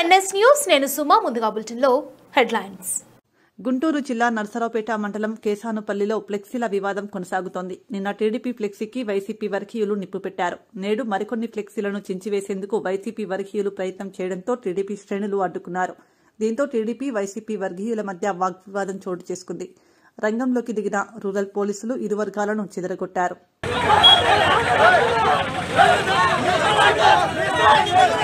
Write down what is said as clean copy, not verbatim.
NS news నేను సుమా ముందుగా బులెటిన్లో హెడ్లైన్స్. గుంటూరు జిల్లా నర్సరావుపేట మండలం కేసానుపల్లిలో ఫ్లెక్సీల వివాదం కొనసాగుతోంది. నిన్న టీడీపీ ఫ్లెక్సీకి వైసీపీ వర్గీయులు నిప్పు పెట్టారు. నేడు మరికొన్ని ఫ్లెక్సీలను చించివేసేందుకు వైసీపీ వర్గీయులు ప్రయత్నం చేయడంతో టీడీపీ శ్రేణులు అడ్డుకున్నారు. దీంతో టీడీపీ వైసీపీ వర్గీయుల మధ్య వాగ్వివాదం చోటు చేసుకుంది. రంగంలోకి దిగిన రూరల్ పోలీసులు ఇరు వర్గాలను చెదరగొట్టారు.